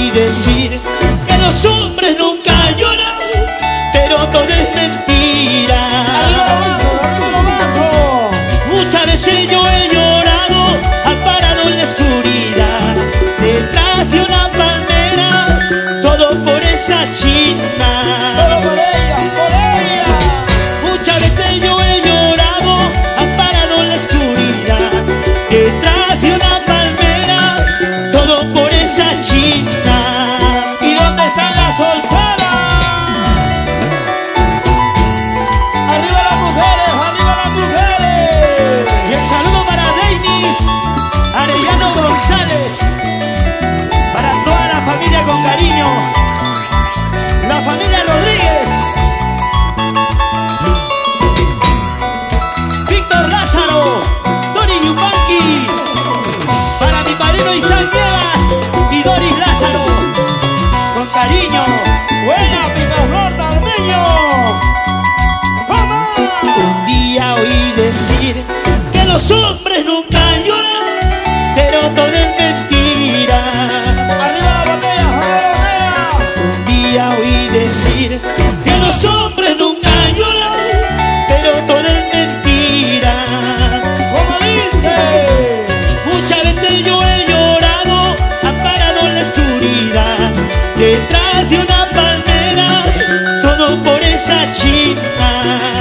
oí decir que los hombres nunca lloran, pero todo es mentira. Muchas veces yo he llorado, parado en la oscuridad, detrás de una palmera, todo por esa china. Todo por ella, por ella. Muchas veces yo he llorado, parado en la oscuridad, detrás de una palmera, todo por esa china. ¿Y dónde están las solteras? ¡Arriba las mujeres! ¡Arriba las mujeres! Y el saludo para Denis Arellano González, para toda la familia con cariño, la familia Rodríguez, Víctor Lázaro, Dori Yupanqui, para mi padrino Isaac Dievas y Doris Lázaro, con cariño. ¡Buena, Picaflor Tarmeño! ¡Vamos! Un día oí decir que los hombres nunca lloran, pero todo es mentira. ¡Arriba la botella! ¡Arriba la botella! Un día oí decir que los hombres nunca lloran, pero todo es mentira. ¿Cómo dice? Muchas veces yo he llorado, parado en la oscuridad, detrás de una palmera, todo por esa china.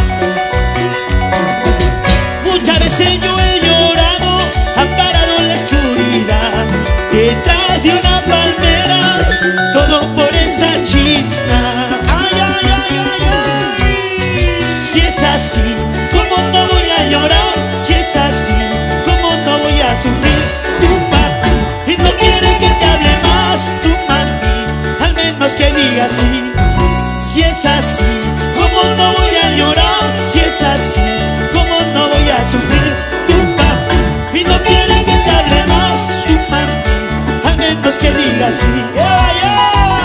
Muchas veces yo he llorado, parado en la oscuridad, detrás de una palmera, todo por esa china. ¡Ay, ay, ay, ay, ay! Si es así, ¿cómo no voy a llorar? Si es así, ¿cómo no voy a sufrir? Tu papi, y no quiere que te hable más, tu mami, al menos que diga sí. Si es así, ¿cómo no voy a llorar? Si es así, ¿cómo no voy a sufrir? Tu papi, y no quiere que te hable más, tu mami, al menos que diga sí. ¡Lleva, lleva!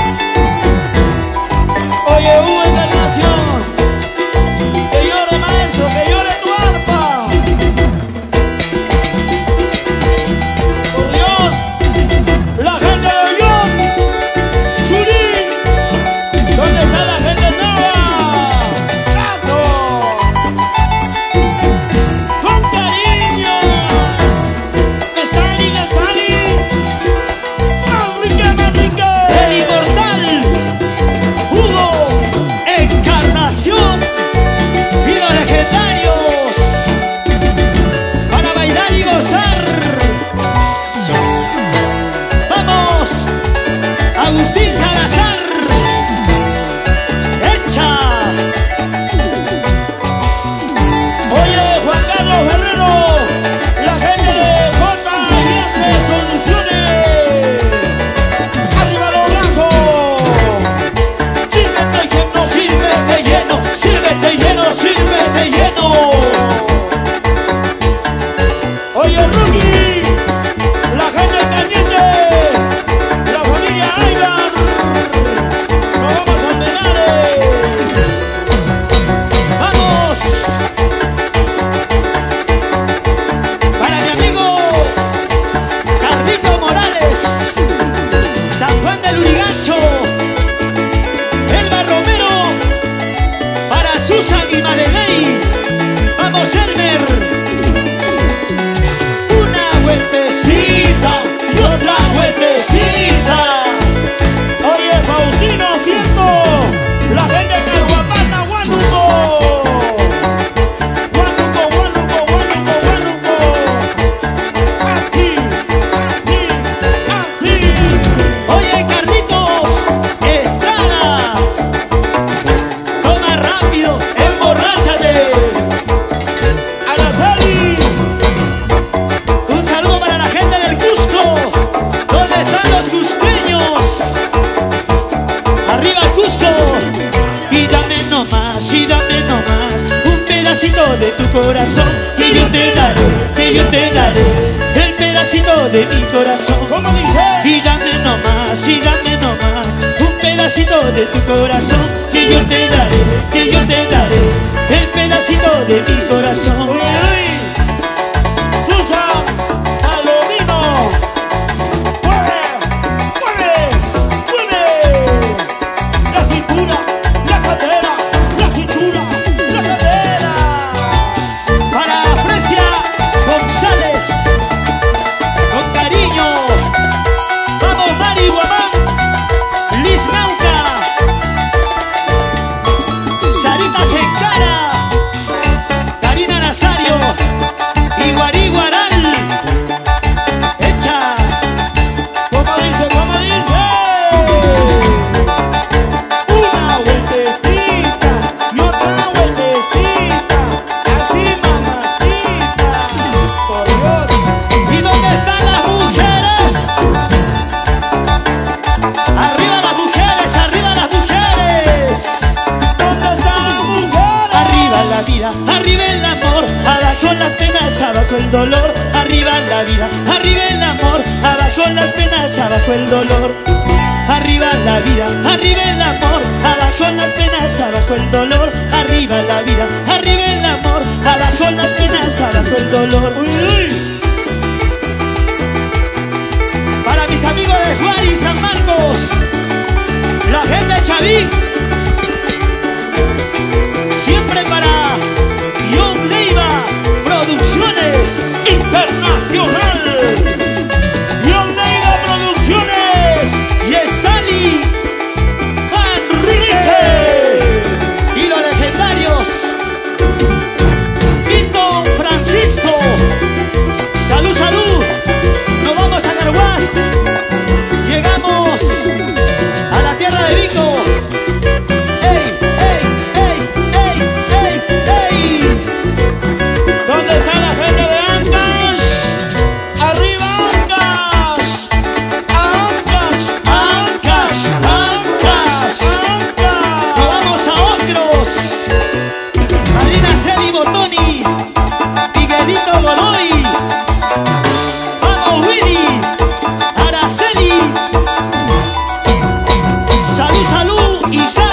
Oye, Hugo Encarnación, que llore maestro, que llore tu arpa. Por Dios, la gente de Ollón, Churín, ¿dónde está la gente nueva? ¡Gato! Con cariño. Stalin, Stalin. Manrique, Manrique. El inmortal Hugo Encarnación y los legendarios para bailar y gozar. Vamos, Agustín Salazar, echa. Oye, Juan Carlos Herrero, la gente de JS Soluciones. Arriba los brazos. Sírvete lleno, Sírvete lleno, sírvete lleno, sírvete lleno. oye, Rookie, la gente de Cañete, la familia Aybar. Nos vamos a Almenares. Vamos. Para mi amigo Carlito Morales, San Juan del Urigancho, Elba Romero, para Susan y Madeley. Vamos, Elmer. Una vueltecita y otra vueltecita. Oye, Faustino, siento la gente de Caruapata, Huánuco. Huánuco, Huánuco, Huánuco, Huánuco. Aquí, aquí, aquí. Oye, Carlitos Estrada, toma rápido, emborráchate. Araceli, Un saludo para la gente del Cusco. ¿Dónde están los cusqueños? Arriba el Cusco. Y dame nomás un pedacito de tu corazón. Que yo te daré el pedacito de mi corazón. ¿cómo dice? Y dame nomás un pedacito de tu corazón. Que yo te daré el pedacito de mi corazón. Uy, uy. Susan, Palomino. Mueve, mueve. arriba el amor, abajo las penas, abajo el dolor. Arriba la vida, arriba el amor, abajo las penas, abajo el dolor. Arriba la vida, arriba el amor, abajo las penas, abajo el dolor. Arriba la vida, arriba el amor, abajo las penas, abajo el dolor. Uy, uy. Para mis amigos de Juárez y San Marcos, la gente de Chavín, siempre para John Leiva Producciones Internacional. John Leiva Producciones y Stanley Manrique y los legendarios Tito Francisco. Salud, salud. Nos vamos a Carhuaz. Llegamos a la tierra de Vico. ¡Ey, ey, ey, ey, ey, ey! ¿Dónde está la gente de Ancash? ¡Arriba Ancash! ¡Ancash! ¡Ancash! ¡Ancash! ¡Ancash! Nos vamos a otros. Marina Celi Botoni, Miguelito Godoy. Vamos Willy, Araceli. Salud, salud y salud.